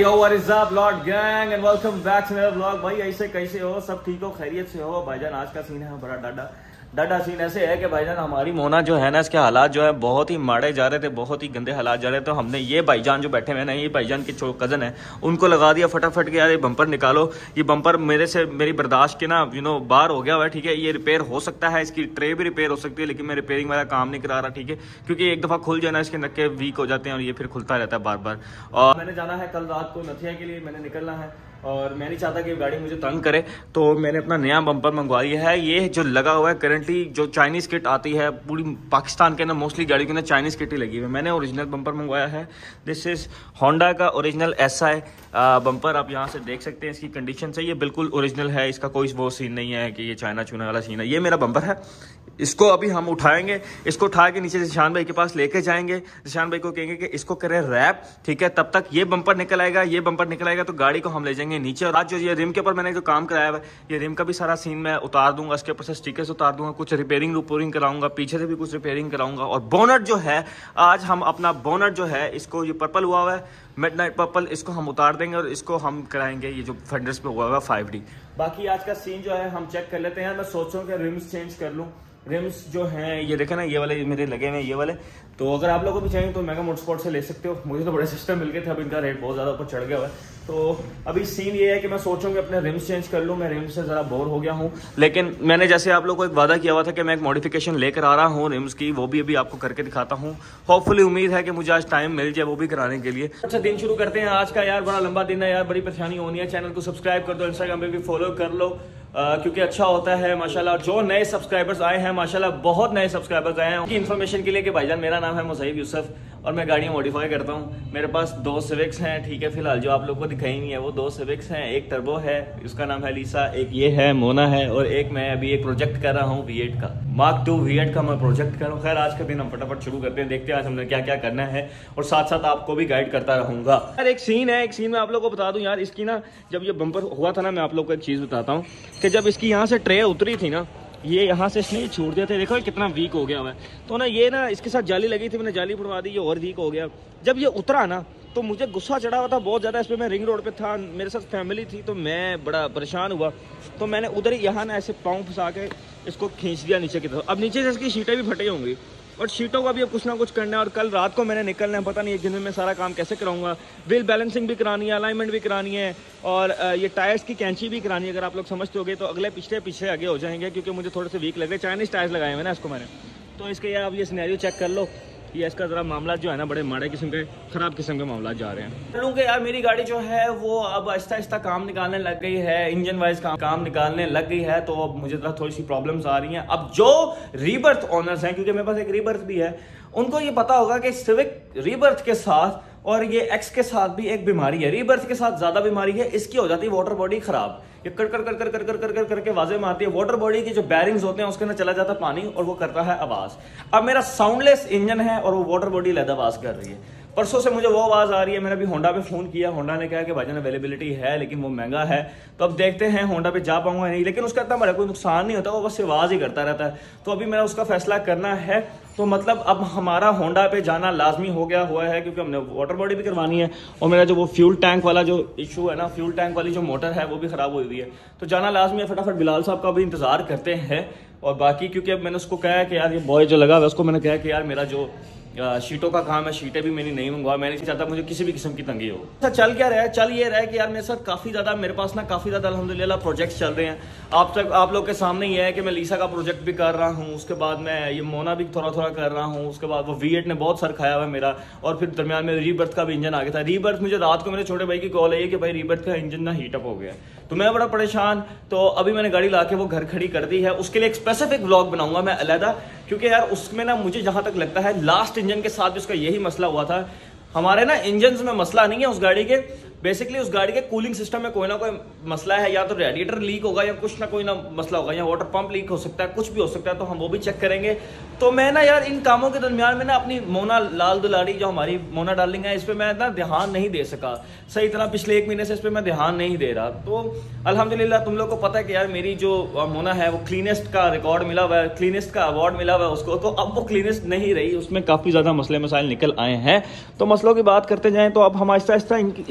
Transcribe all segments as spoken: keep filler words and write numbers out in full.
yo, what is up, Lord Gang, and welcome back to another vlog। भाई ऐसे कैसे हो, सब ठीक हो, खैरियत से हो? भाईजान आज का सीन है बड़ा डाडा डाडा सीन ऐसे है कि भाईजान हमारी मोना जो है ना, इसके हालात जो है बहुत ही माड़े जा रहे थे, बहुत ही गंदे हालात जा रहे थे। तो हमने ये भाईजान जो बैठे हुए हैं ना, ये भाईजान के जो कज़न है, उनको लगा दिया फटाफट के यार ये बम्पर निकालो। ये बम्पर मेरे से मेरी बर्दाश्त के ना यू नो बाहर हो गया हुआ है, ठीक है। ये रिपेयर हो सकता है, इसकी ट्रे भी रिपेयर हो सकती है, लेकिन मैं रिपेयरिंग वाला काम नहीं करा रहा, ठीक है। क्योंकि एक दफ़ा खुल जाए ना, इसके नक्के वीक हो जाते हैं और ये फिर खुलता रहता है बार बार। और मैंने जाना है कल रात को नथिया के लिए, मैंने निकलना है और मैं नहीं चाहता कि गाड़ी मुझे तंग करे, तो मैंने अपना नया बम्पर मंगवाई है। ये जो लगा हुआ है करंटली, जो चाइनीज़ किट आती है पूरी पाकिस्तान के अंदर, मोस्टली गाड़ी के अंदर चाइनीज़ किट ही लगी हुई है। मैंने ओरिजिनल बम्पर मंगवाया है। दिस इज़ होंडा का ओरिजिनल एस आई बम्पर। आप यहाँ से देख सकते हैं इसकी कंडीशन से, ये बिल्कुल ओरिजिनल है, इसका कोई वो सीन नहीं है कि ये चाइना चूना वाला सीन है। ये मेरा बम्पर है, इसको अभी हम उठाएंगे, इसको उठा के नीचे जिशान भाई के पास लेके जाएंगे। जिशान भाई को कहेंगे कि इसको करें रैप, ठीक है। तब तक ये बम्पर निकल आएगा, ये बम्पर निकल आएगा तो गाड़ी को हम ले जाएंगे नीचे। और आज जो ये रिम के ऊपर मैंने जो काम कराया है, ये रिम का भी सारा सीन मैं उतार दूंगा, इसके ऊपर से स्टिकर्स उतार दूंगा, कुछ रिपेयरिंग रिपेयरिंग कराऊंगा, पीछे से भी कुछ रिपेयरिंग कराऊंगा। और बोनट जो है, आज हम अपना बोनट जो है, इसको ये पर्पल हुआ हुआ है, मिडनाइट पर्पल, इसको हम उतार देंगे और इसको हम कराएंगे ये जो फेंडर्स पे हुआ हुआ फाइव डी। बाकी आज का सीन जो है हम चेक कर लेते हैं। मैं सोच रहा हूँ कि रिम्स चेंज कर लूँ। रिम्स जो हैं ये देखें ना, ये वाले मेरे लगे हुए हैं, ये वाले। तो अगर आप लोगों को भी चाहिए तो मेगा मोटरस्पोर्ट से ले सकते हो। मुझे तो बड़े सिस्टम मिल गए थे, अब इनका रेट बहुत ज़्यादा ऊपर चढ़ गया हुआ है। तो अभी सीन ये है कि मैं सोचूं कि अपने रिम्स चेंज कर लूँ। मैं रिम्स से ज़रा बोर हो गया हूँ, लेकिन मैंने जैसे आप लोगों को एक वादा किया हुआ था कि मैं एक मॉडिफिकेशन लेकर आ रहा हूँ रिम्स की, वो भी अभी आपको करके दिखाता हूँ। होपफुली उम्मीद है कि मुझे आज टाइम मिल जाए वो भी कराने के लिए। अच्छा दिन शुरू करते हैं आज का। यार बड़ा लंबा दिन है यार, बड़ी परेशानी होनी है। चैनल को सब्सक्राइब कर दो, इंस्टाग्राम पे भी फॉलो कर लो, Uh, क्योंकि अच्छा होता है माशाल्लाह। जो नए सब्सक्राइबर्स आए हैं माशाल्लाह, बहुत नए सब्सक्राइबर्स आए हैं। उनकी इन्फॉर्मेशन के लिए कि भाईजान मेरा नाम है मुसैब यूसुफ और मैं गाड़ियाँ मॉडिफाई करता हूँ। मेरे पास दो सिविक्स हैं, ठीक है। फिलहाल जो आप लोग को दिखाई नहीं है वो दो सिविक्स हैं। एक टर्बो है, उसका नाम है लीसा, एक ये है मोना है, और एक मैं अभी एक प्रोजेक्ट कर रहा हूँ वी एट का, मार्क टू वी एट का मैं प्रोजेक्ट कर रहा हूँ। खैर आज का दिन हम फटाफट शुरू करते हैं, देखते हैं आज हमने क्या क्या करना है, और साथ साथ आपको भी गाइड करता रहूँगा। यार एक सीन है, एक सीन मैं आप लोग को बता दूँ यार। इसकी ना जब ये बम्पर हुआ था ना, मैं आप लोग को एक चीज़ बताता हूँ कि जब इसकी यहाँ से ट्रे उतरी थी ना, ये यहाँ से इसलिए छोड़ दिया था। देखो ये कितना वीक हो गया हुआ है। तो ना ये ना इसके साथ जाली लगी थी, मैंने जाली फुड़वा दी, ये और वीक हो गया। जब ये उतरा ना तो मुझे गुस्सा चढ़ा हुआ था बहुत ज़्यादा इस पर। मैं रिंग रोड पे था, मेरे साथ फैमिली थी, तो मैं बड़ा परेशान हुआ। तो मैंने उधर ही यहाँ ना ऐसे पाँव फंसा के इसको खींच दिया नीचे की तरफ। अब नीचे से इसकी शीटें भी फटी होंगी और शीटों का भी अब कुछ ना कुछ करना है। और कल रात को मैंने निकलना है, पता नहीं एक दिन में मैं सारा काम कैसे कराऊंगा। व्हील बैलेंसिंग भी करानी है, अलाइनमेंट भी करानी है, और ये टायर्स की कैंची भी करानी है। अगर आप लोग समझते होगे तो अगले पिछले पीछे आगे हो जाएंगे, क्योंकि मुझे थोड़े से वीक लग रहे। चाइनीज़ टायर्स लगाए हुए ना इसको मैंने, तो इसके यार अब ये सिनेरियो चेक कर लो। ये इसका ज़रा मामला जो है ना, बड़े माड़े किस्म के, ख़राब किस्म के मामला जा रहे हैं। चलूँ कि यार मेरी गाड़ी जो है वो अब आहिस्ता आहिस्ता काम निकालने लग गई है, इंजन वाइज काम काम निकालने लग गई है। तो अब मुझे थोड़ी सी प्रॉब्लम्स आ रही हैं। अब जो रीबर्थ ऑनर्स हैं, क्योंकि मेरे पास एक रीबर्थ भी है, उनको ये पता होगा कि सिविक रीबर्थ के साथ और ये एक्स के साथ भी एक बीमारी है। रीबर्थ के साथ ज्यादा बीमारी है, इसकी हो जाती है वाटर बॉडी खराब। ये कर कर कर कर कर कर कर कर करके आवाजें मारती है। वाटर बॉडी के जो बैरिंग्स होते हैं उसके अंदर चला जाता है पानी और वो करता है आवाज। अब मेरा साउंडलेस इंजन है और वो वाटर बॉडी लैद आवाज कर रही है। परसों से मुझे वो आवाज़ आ रही है। मैंने अभी होंडा पे फ़ोन किया, होंडा ने कहा कि भाईजान अवेलेबिलिटी है लेकिन वो महंगा है। तो अब देखते हैं होंडा पे जा पाऊंगा नहीं, लेकिन उसका इतना बड़ा कोई नुकसान नहीं होता, वो बस आवाज़ ही करता रहता है। तो अभी मेरा उसका फैसला करना है। तो मतलब अब हमारा होंडा पे जाना लाजमी हो गया हुआ है, क्योंकि हमने वाटर बॉडी भी करवानी है और मेरा जो वो फ्यूल टैंक वाला जो इशू है ना, फ्यूल टैंक वाली जो मोटर है वो भी ख़राब हुई हुई है। तो जाना लाजमी है। फटाफट बिलाल साहब का भी इंतज़ार करते हैं। और बाकी क्योंकि अब मैंने उसको कहा कि यार ये बॉय जो लगा हुआ है उसको मैंने कहा कि यार मेरा जो शीटों का काम है, शीटें भी मैंने नहीं मंगवा, मैंने नहीं चाहता मुझे किसी भी किस्म की तंगी हो। अच्छा चल क्या रहा है, चल ये रहा है कि यार मेरे साथ काफ़ी ज़्यादा, मेरे पास ना काफ़ी ज़्यादा अल्हम्दुलिल्लाह प्रोजेक्ट्स चल रहे हैं। आप तक आप लोग के सामने ये है कि मैं लीसा का प्रोजेक्ट भी कर रहा हूँ, उसके बाद मैं ये मोना भी थोड़ा थोड़ा कर रहा हूँ, उसके बाद वो वी एट ने बहुत सर खाया हुआ मेरा, और फिर दरमियान में रीबर्थ का भी इंजन आ गया था। रीबर्थ मुझे रात को मेरे छोटे भाई की कॉल आई कि भाई रीबर्थ का इंजन ना हीटअप हो गया, तो मैं बड़ा परेशान। तो अभी मैंने गाड़ी ला के वो घर खड़ी कर दी है। उसके लिए एक स्पेसिफिक व्लॉग बनाऊंगा मैं अलहदा, क्योंकि यार उसमें ना मुझे जहां तक लगता है लास्ट इंजन के साथ भी उसका यही मसला हुआ था। हमारे ना इंजन में मसला नहीं है उस गाड़ी के, बेसिकली उस गाड़ी के कूलिंग सिस्टम में कोई ना कोई मसला है, या तो रेडिएटर लीक होगा या कुछ ना कोई ना मसला होगा, या वाटर पंप लीक हो सकता है, कुछ भी हो सकता है। तो हम वो भी चेक करेंगे। तो मैं ना यार इन कामों के दरमियान में ना अपनी मोना लाल दुलारी जो हमारी मोना डार्लिंग है, इस पर मैं ना ध्यान नहीं दे सका सही तरह। पिछले एक महीने से इस पर मैं ध्यान नहीं दे रहा। तो अल्हम्दुलिल्लाह तुम लोग को पता है कि यार मेरी जो मोना है वो क्लीनेस्ट का रिकॉर्ड मिला हुआ है, क्लीनेस्ट का अवार्ड मिला हुआ है उसको। तो अब वो क्लीनेस्ट नहीं रही, उसमें काफ़ी ज़्यादा मसले मसाइल निकल आए हैं। तो मसलों की बात करते जाएँ तो अब हम आहिस्ता आहिस्ता इसको ना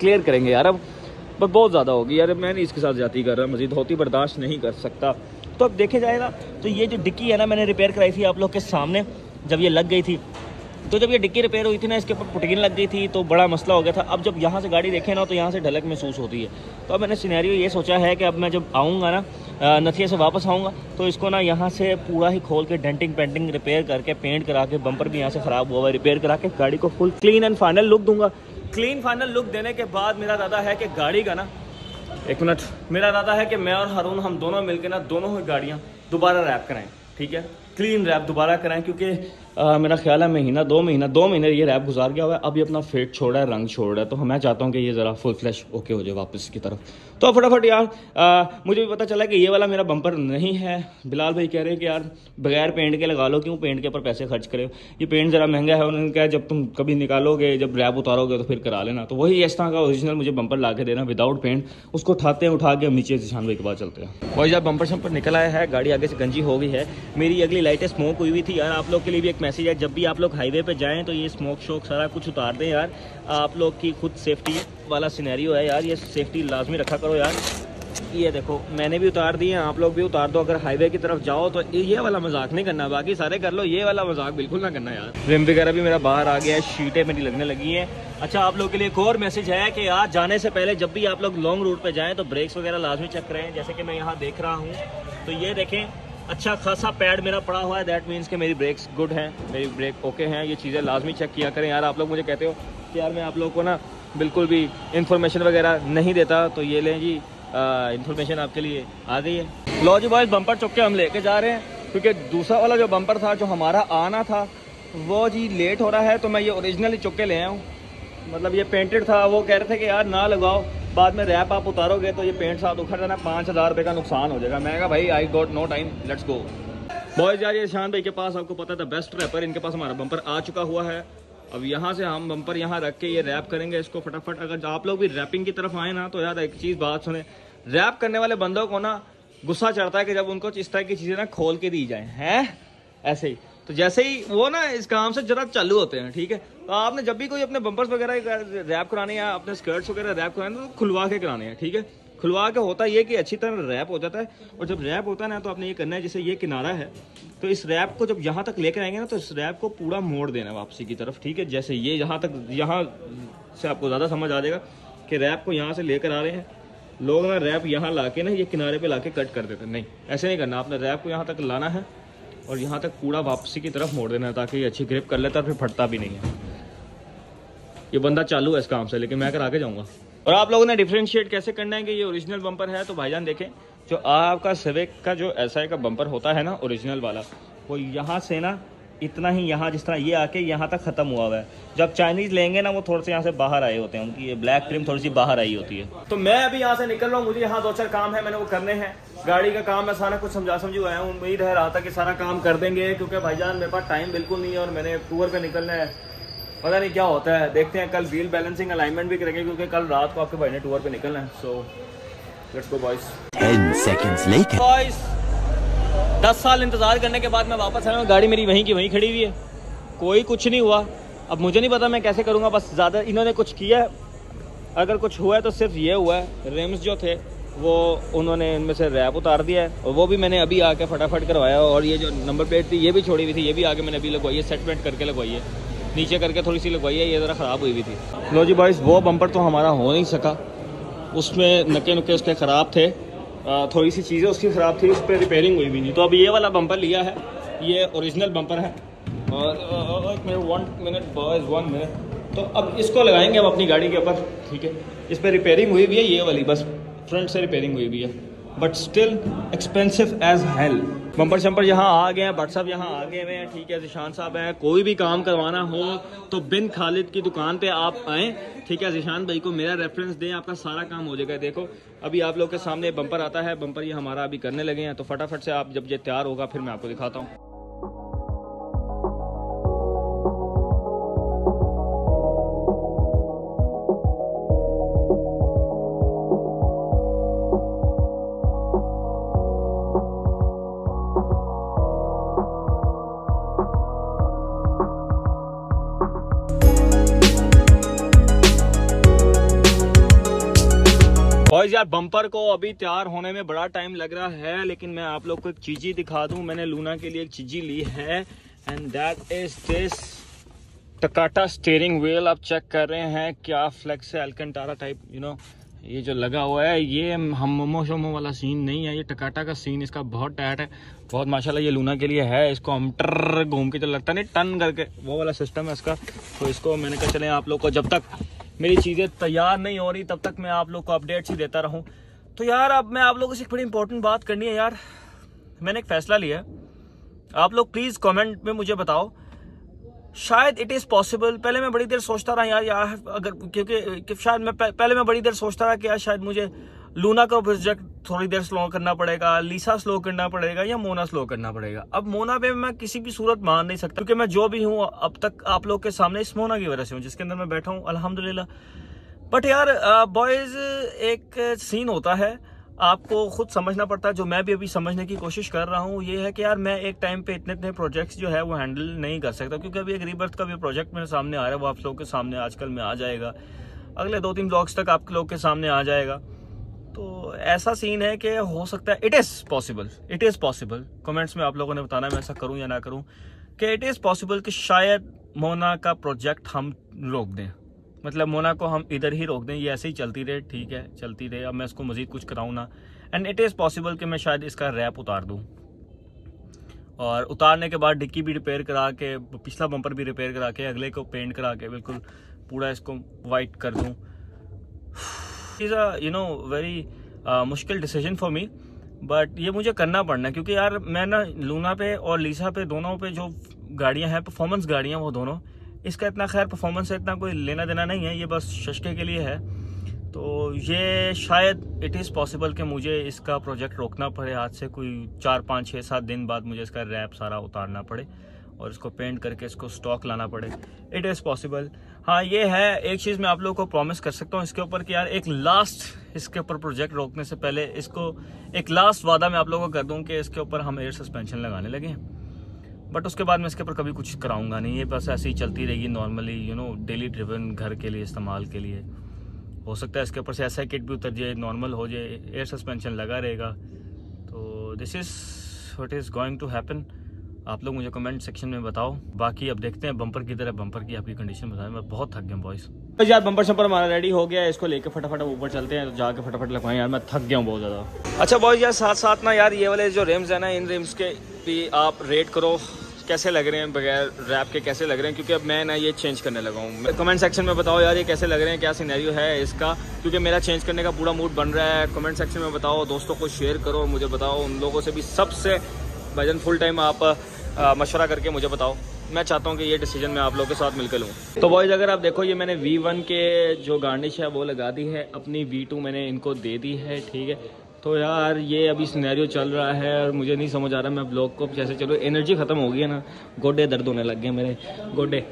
क्लियर करेंगे यार। अब बस बहुत ज़्यादा होगी यार, मैं नहीं इसके साथ जाती कर रहा, मज़ीद होती बर्दाश्त नहीं कर सकता। तो अब देखे जाएगा तो ये जो डिक्की है ना, मैंने रिपेयर कराई थी आप लोग के सामने जब ये लग गई थी। तो जब ये डिक्की रिपेयर हुई थी ना, इसके ऊपर पुटीन लग गई थी तो बड़ा मसला हो गया था। अब जब यहाँ से गाड़ी देखें ना तो यहाँ से ढलक महसूस होती है। तो अब मैंने सिनेरियो ये सोचा है कि अब मैं जब आऊँगा ना नथिया से वापस आऊँगा तो इसको ना यहाँ से पूरा ही खोल के डेंटिंग पेंटिंग रिपेयर करके पेंट करा के, बम्पर भी यहाँ से ख़राब हुआ हुआ रिपेयर करा के गाड़ी को full clean and final look दूंगा। क्लीन फाइनल लुक देने के बाद मेरा इरादा है कि गाड़ी का ना, एक मिनट, मेरा इरादा है कि मैं और हारून हम दोनों मिलकर ना दोनों ही गाड़ियाँ दोबारा रैप कराएं, ठीक है, क्लीन रैप दोबारा कराएं। क्योंकि आ, मेरा ख्याल है महीना दो महीना दो महीने ये रैप गुजार गया हुआ है, अब ये अपना फेट छोड़ रहा है, रंग छोड़ रहा है। तो मैं चाहता हूँ कि ये ज़रा फुल फ्लैश ओके हो जाए वापस की तरफ। तो फटाफट यार आ, मुझे भी पता चला कि ये वाला मेरा बम्पर नहीं है। बिलाल भाई कह रहे हैं कि यार बगैर पेंट के लगा लो, क्यों पेंट के ऊपर पैसे खर्च करे, ये पेंट ज़रा महंगा है। उन्होंने कहा जब तुम कभी निकालोगे, जब रैप उतारोगे तो फिर करा लेना। तो वही इस तरह का ओरिजिनल मुझे बम्पर ला के देना विदाउट पेंट, उसको उठाते हैं, उठा के हम नीचे जिशान भाई के बाद चलते हैं। वही जब बम्पर शम्पर निकल आया है, गाड़ी आगे से गंजी हो गई है, मेरी अगली लाइटें स्मोक हुई हुई थी यार। आप लोग के लिए भी एक मैसेज है, जब भी आप लोग हाईवे पे जाएं तो ये स्मोक शोक सारा कुछ उतार दें यार। आप लोग की खुद सेफ्टी वाला सिनेरियो है यार, ये सेफ्टी लाजमी रखा करो यार। ये देखो मैंने भी उतार दिए, आप लोग भी उतार दो। अगर हाईवे की तरफ जाओ तो ये वाला मजाक नहीं करना, बाकी सारे कर लो, ये वाला मजाक बिल्कुल ना करना यार। रिम वगैरह भी मेरा बाहर आ गया है, शीटें मेरी लगने लगी हैं। अच्छा, आप लोग के लिए एक और मैसेज है कि आज जाने से पहले जब भी आप लोग लॉन्ग रूट पे जाएं तो ब्रेक्स वगैरह लाजमी चेक करें। जैसे कि मैं यहाँ देख रहा हूँ तो ये देखें अच्छा खासा पैड मेरा पड़ा हुआ है, दैट मीन्स कि मेरी ब्रेक्स गुड हैं, मेरी ब्रेक ओके हैं। ये चीज़ें लाजमी चेक किया करें यार। आप लोग मुझे कहते हो कि यार मैं आप लोग को ना बिल्कुल भी इंफॉर्मेशन वगैरह नहीं देता, तो ये लें जी, इंफॉर्मेशन आपके लिए आ गई है। लो जी बॉयज, बम्पर चुक के हम लेके जा रहे हैं, क्योंकि दूसरा वाला जो बम्पर था जो हमारा आना था वो जी लेट हो रहा है, तो मैं ये ओरिजिनली चुक के ले आया हूँ। मतलब ये पेंटेड था, वो कह रहे थे कि यार ना लगाओ, बाद में रैप आप उतारोगे तो ये पेंट साथ उखड़ जाना, पाँच हज़ार रुपये का नुकसान हो जाएगा। मैं कहा भाई I got no time, let's go. Boys यार ये शान भाई के पास, आपको पता था बेस्ट रैपर, इनके पास हमारा बम्पर आ चुका हुआ है। अब यहाँ से हम बम्पर यहाँ रख के ये रैप करेंगे इसको फटाफट। अगर आप लोग भी रैपिंग की तरफ आए ना तो यार एक चीज़ बात सुने, रैप करने वाले बंदों को ना गुस्सा चढ़ता है कि जब उनको इस तरह की चीज़ें ना खोल के दी जाए हैं, ऐसे ही। तो जैसे ही वो ना इस काम से जरा चालू होते हैं, ठीक है, तो आपने जब भी कोई अपने बम्पर्स वगैरह रैप कराने या अपने स्कर्ट्स वगैरह रैप कराने तो खुलवा के कराने हैं, ठीक है। खुलवा के होता ये कि अच्छी तरह रैप हो जाता है, और जब रैप होता है ना तो आपने ये करना है, जैसे ये किनारा है तो इस रैप को जब यहाँ तक लेकर आएंगे ना तो इस रैप को पूरा मोड़ देना है वापसी की तरफ, ठीक है। जैसे ये यहाँ तक, यहाँ से आपको ज़्यादा समझ आ जाएगा कि रैप को यहाँ से लेकर आ रहे हैं लोग ना, रैप यहाँ ला के ना ये किनारे पे ला के कट कर देते हैं। नहीं, ऐसे नहीं करना, आपने रैप को यहाँ तक लाना है और यहाँ तक पूरा वापसी की तरफ मोड़ देना है, ताकि ये अच्छी ग्रिप कर लेता है, फिर फटता भी नहीं है। ये बंदा चालू है इस काम से, लेकिन मैं कर आगे जाऊँगा। और आप लोगों ने डिफ्रेंशिएट कैसे करना है कि ये ओरिजिनल बम्पर है, तो भाईजान देखें, जो आपका सिविक का जो एस आई का बम्पर होता है ना ओरिजिनल वाला, वो यहाँ से ना इतना ही, यहाँ जिस तरह ये आके यहाँ तक ख़त्म हुआ हुआ है। जब चाइनीज़ लेंगे ना वो थोड़े से यहाँ से बाहर आए होते हैं, उनकी ये ब्लैक ट्रिम थोड़ी सी बाहर आई होती है। तो मैं अभी यहाँ से निकल रहा हूँ, मुझे यहाँ दो चार काम है, मैंने वो करने हैं। गाड़ी का काम मैं सारा कुछ समझा समझू आया हूँ, उम्मीद है रहा था कि सारा काम कर देंगे, क्योंकि भाईजान मेरे पास टाइम बिल्कुल नहीं है और मैंने टूर पर निकलना है। पता नहीं क्या होता है, देखते हैं। कल व्हील बैलेंसिंग अलाइनमेंट भी करेंगे, क्योंकि कल रात को आपके भाई ने टूर पे निकलना है। So let's go boys. Ten seconds later boys, दस साल इंतजार करने के बाद मैं वापस आया हूँ। गाड़ी मेरी वहीं की वहीं खड़ी हुई है, कोई कुछ नहीं हुआ। अब मुझे नहीं पता मैं कैसे करूँगा, बस ज़्यादा इन्होंने कुछ किया, अगर कुछ हुआ है तो सिर्फ ये हुआ है, रिम्स जो थे वो उन्होंने इनमें से रैप उतार दिया है, और वो भी मैंने अभी आके फटाफट करवाया। और ये जो नंबर प्लेट थी ये भी छोड़ी हुई थी, ये भी आके मैंने अभी लगवाई है, सेटमेंट करके लगवाई है, नीचे करके थोड़ी सी लगवाई है, ये ज़रा ख़राब हुई हुई थी। लो जी बॉयज़, वो बम्पर तो हमारा हो नहीं सका, उसमें नके नुके उसके ख़राब थे, थोड़ी सी चीज़ें उसकी ख़राब थी, उस पर रिपेयरिंग हुई भी नहीं। तो अब ये वाला बम्पर लिया है, ये ओरिजिनल बम्पर है। और one minute boys, one minute. तो अब इसको लगाएंगे हम अपनी गाड़ी के ऊपर, ठीक है। इस पर रिपेयरिंग हुई भी है, ये वाली बस फ्रंट से रिपेयरिंग हुई भी है, but still expensive as hell. Bumper शम्पर यहाँ आ गए हैं, बट साहब यहाँ आ गए हुए हैं, ठीक है। जिशान साहब हैं, कोई भी काम करवाना हो तो बिन खालिद की दुकान पे आप आएँ, ठीक है। जिशान भाई को मेरा रेफरेंस दें, आपका सारा काम हो जाएगा। देखो अभी आप लोग के सामने बम्पर आता है, बम्पर ये हमारा अभी करने लगे हैं, तो फटाफट से आप जब ये तैयार होगा फिर मैं आपको दिखाता हूँ। बॉयज यार बम्पर को अभी तैयार होने में बड़ा टाइम लग रहा है, लेकिन मैं आप लोग को एक चीज़ी दिखा दूं। मैंने लूना के लिए एक चीज़ी ली है and that is this Takata steering wheel. आप चेक कर रहे हैं क्या फ्लेक्स है, अल्कंटारा टाइप यू नो ये जो लगा हुआ है। ये हम मोमो शोमो वाला सीन नहीं है, ये टकाटा का सीन इसका बहुत टाइट है, बहुत माशाल्लाह ये लूना के लिए है। इसको हम टर घूम के तो लगता नहीं टन करके वो वाला सिस्टम है इसका। तो इसको मैंने कहा चले आप लोग को जब तक मेरी चीज़ें तैयार नहीं हो रही तब तक मैं आप लोग को अपडेट्स ही देता रहूं। तो यार अब मैं आप लोगों से एक बड़ी इंपॉर्टेंट बात करनी है यार। मैंने एक फ़ैसला लिया है, आप लोग प्लीज़ कमेंट में मुझे बताओ शायद इट इज़ पॉसिबल। पहले मैं बड़ी देर सोचता रहा यार यार अगर क्योंकि शायद मैं पहले मैं बड़ी देर सोचता रहा कि यार शायद मुझे लूना का प्रोजेक्ट थोड़ी देर स्लो करना पड़ेगा, लीसा स्लो करना पड़ेगा या मोना स्लो करना पड़ेगा। अब मोना पे मैं किसी भी सूरत मान नहीं सकता क्योंकि मैं जो भी हूँ अब तक आप लोग के सामने इस मोना की वजह से हूँ जिसके अंदर मैं बैठा हूँ अल्हम्दुलिल्लाह। बट यार बॉयज़ एक सीन होता है, आपको खुद समझना पड़ता है, जो मैं भी अभी समझने की कोशिश कर रहा हूँ। ये है कि यार मैं एक टाइम पे इतने इतने प्रोजेक्ट्स जो है वो हैंडल नहीं कर सकता क्योंकि अभी एक रीबर्थ का भी प्रोजेक्ट मेरे सामने आ रहा है, वो आप लोगों के सामने आजकल में आ जाएगा, अगले दो तीन ब्लॉग्स तक आप लोग के सामने आ जाएगा। तो ऐसा सीन है कि हो सकता है it is possible, it is possible. Comments में आप लोगों ने बताना मैं ऐसा करूँ या ना करूँ कि इट इज़ पॉसिबल कि शायद मोना का प्रोजेक्ट हम रोक दें, मतलब मोना को हम इधर ही रोक दें, ये ऐसे ही चलती रहे, ठीक है चलती रहे, अब मैं इसको मज़ीद कुछ कराऊँ ना। एंड इट इज़ पॉसिबल कि मैं शायद इसका रैप उतार दूँ और उतारने के बाद डिक्की भी रिपेयर करा के, पिछला बम्पर भी रिपेयर करा के, अगले को पेंट करा के बिल्कुल पूरा इसको वाइट कर दूँ। Is a you know very मुश्किल डिसीजन फॉर मी, बट ये मुझे करना पड़ना है क्योंकि यार मैं ना लूना पे और लीसा पे दोनों पे जो गाड़ियाँ हैं परफॉर्मेंस गाड़ियाँ वो दोनों, इसका इतना खैर परफॉर्मेंस से इतना कोई लेना देना नहीं है, ये बस शशके के लिए है। तो ये शायद इट इज़ पॉसिबल कि मुझे इसका प्रोजेक्ट रोकना पड़े, आज से कोई चार पाँच छः सात दिन बाद मुझे इसका रैप सारा उतारना पड़े और इसको पेंट करके इसको स्टॉक लाना पड़े। It is possible. हाँ ये है, एक चीज़ मैं आप लोगों को प्रॉमिस कर सकता हूँ इसके ऊपर कि यार एक लास्ट इसके ऊपर प्रोजेक्ट रोकने से पहले इसको एक लास्ट वादा मैं आप लोगों को कर दूँ कि इसके ऊपर हम एयर सस्पेंशन लगाने लगे, बट उसके बाद मैं इसके ऊपर कभी कुछ कराऊंगा नहीं, ये बस ऐसे ही चलती रहेगी normally you know daily driven घर के लिए इस्तेमाल के लिए। हो सकता है इसके ऊपर से ऐसा किट भी उतर जाए, नॉर्मल हो जाए, एयर सस्पेंशन लगा रहेगा। तो this is what is going to happen. आप लोग मुझे कमेंट सेक्शन में बताओ। बाकी अब देखते हैं बम्पर की तरह, बम्पर की आपकी कंडीशन बताएं। मैं बहुत थक गया बॉयज़। तो यार बम्पर शम्पर हमारा रेडी हो गया है, इसको लेके फटाफट ऊपर चलते हैं, तो जाके फटाफट लगवाएं यार, मैं थक गया हूँ बहुत ज़्यादा। अच्छा बॉयज़ यार साथ साथ ना यार ये वाले जो रिम्स है ना, इन रिम्स के भी आप रेट करो कैसे लग रहे हैं, बगैर रैप के कैसे लग रहे हैं, क्योंकि अब मैं ना ये चेंज करने लगा हूँ। कमेंट सेक्शन में बताओ यार ये कैसे लग रहे हैं, क्या सिनेरियो है इसका, क्योंकि मेरा चेंज करने का पूरा मूड बन रहा है। कमेंट सेक्शन में बताओ, दोस्तों को शेयर करो, मुझे बताओ, उन लोगों से भी सबसे भाईजान फुल टाइम आप मशवरा करके मुझे बताओ। मैं चाहता हूँ कि ये डिसीजन मैं आप लोगों के साथ मिलकर लूँ। तो बॉयज़ अगर आप देखो ये मैंने वी वन के जो गार्निश है वो लगा दी है, अपनी वी टू मैंने इनको दे दी है, ठीक है। तो यार ये अभी सिनेरियो चल रहा है और मुझे नहीं समझ आ रहा मैं ब्लॉग को कैसे चलूँ, एनर्जी ख़त्म हो गई है ना, गोडे दर्द होने लग गए मेरे गोडे।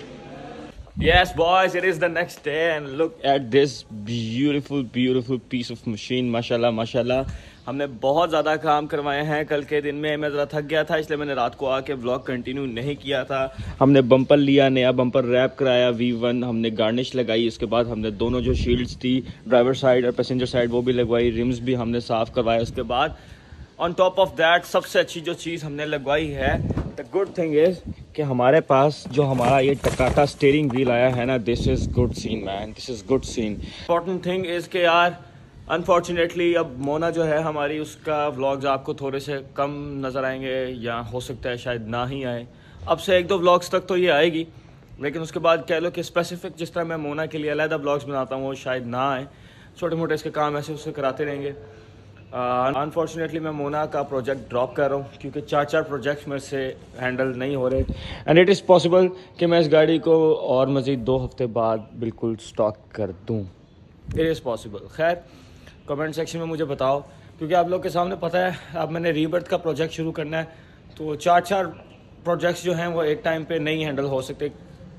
Yes boys, it is the next day and look at this beautiful beautiful piece of machine, माशाल्लाह माशाल्लाह। हमने बहुत ज़्यादा काम करवाए हैं कल के दिन में, मैं ज़रा थक गया था इसलिए मैंने रात को आके व्लॉग कंटिन्यू नहीं किया था। हमने बम्पर लिया, नया बम्पर रैप कराया वी वन, हमने गार्निश लगाई, उसके बाद हमने दोनों जो शील्ड्स थी ड्राइवर साइड और पैसेंजर साइड वो भी लगवाई, रिम्स भी हमने साफ़ करवाया। उसके बाद ऑन टॉप ऑफ दैट सबसे अच्छी जो चीज़ हमने लगवाई है, द गुड थिंग इज़ कि हमारे पास जो हमारा ये टकाटा स्टीयरिंग व्हील आया है ना, this is good scene man, this is good scene. Important thing is कि यार अनफॉर्चुनेटली अब मोना जो है हमारी, उसका व्लॉग्स आपको थोड़े से कम नज़र आएंगे या हो सकता है शायद ना ही आए। अब से एक दो व्लॉग्स तक तो ये आएगी, लेकिन उसके बाद कह लो कि स्पेसिफिक जिस तरह मैं मोना के लिए अलग व्लॉग्स बनाता हूँ वो शायद ना आए, छोटे मोटे इसके काम ऐसे उससे कराते रहेंगे। अनफॉर्चुनेटली uh, मैं मोना का प्रोजेक्ट ड्रॉप कर रहा हूँ क्योंकि चार चार प्रोजेक्ट्स मेरे से हैंडल नहीं हो रहे, एंड इट इज़ पॉसिबल कि मैं इस गाड़ी को और मज़ीद दो हफ्ते बाद बिल्कुल स्टॉक कर दूँ, इट इज़ पॉसिबल। खैर कमेंट सेक्शन में मुझे बताओ, क्योंकि आप लोग के सामने पता है अब मैंने रीबर्थ का प्रोजेक्ट शुरू करना है, तो चार चार प्रोजेक्ट्स जो हैं वो एक टाइम पे नहीं हैंडल हो सकते,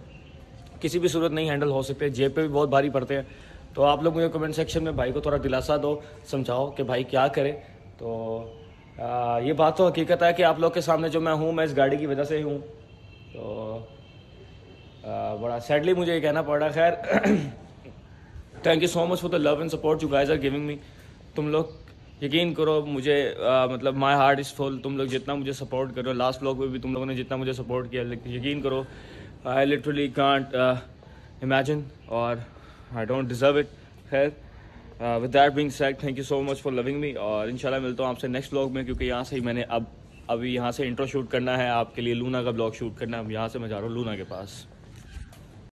किसी भी सूरत नहीं हैंडल हो सकते, जेब पे भी बहुत भारी पड़ते हैं। तो आप लोग मुझे कमेंट सेक्शन में भाई को थोड़ा दिलासा दो, समझाओ कि भाई क्या करे। तो आ, ये बात तो हकीकत है कि आप लोग के सामने जो मैं हूँ मैं इस गाड़ी की वजह से ही हूँ, तो आ, बड़ा सैडली मुझे ये कहना पड़ रहा है। खैर thank you so much for the love and support you guys are giving me. तुम लोग यकीन करो मुझे, आ, मतलब माई हार्ट इज़ फुल। तुम लोग जितना मुझे सपोर्ट करो, लास्ट व्लॉग में भी तुम लोगों ने जितना मुझे सपोर्ट किया, लेकिन यकीन करो आई लिटरली कांट इमेजिन और आई डोंट डिज़र्व इट। खैर, with that being said, thank you so much for loving me, और इंशाल्लाह मिलता हूँ आपसे नेक्स्ट व्लॉग में, क्योंकि यहाँ से ही मैंने अब अभी यहाँ से इंट्रो शूट करना है आपके लिए, लूना का ब्लॉग शूट करना है। अब यहाँ से मैं जा रहा हूँ लूना के पास।